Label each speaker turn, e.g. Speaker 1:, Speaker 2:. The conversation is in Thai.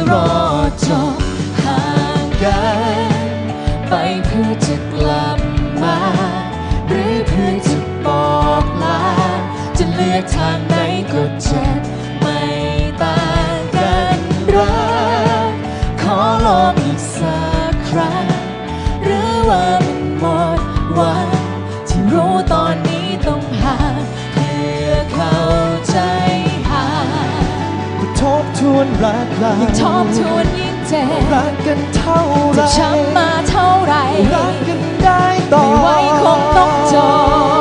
Speaker 1: รอจบห่างกันไปเพื่อจะกลับมาหรือเพื่อจะบอกลาจะเลือกทางไหนก็เจ็บไม่ต่างกันรักขอลองอีกสักครั้งหรือว่ามันหมดหวังที่รู้ตอนนี้ต้องห่างเพื่อเข้าใจห่าง
Speaker 2: ทบทวนรักเรา
Speaker 1: ยิ่งทบทวนยิ่งเจ็บ
Speaker 2: รักกันเท่าไร
Speaker 1: จะช้ำมาเท่าไร
Speaker 2: รักกันได้ต่อ
Speaker 1: ไม่ไหวคงต้องจบ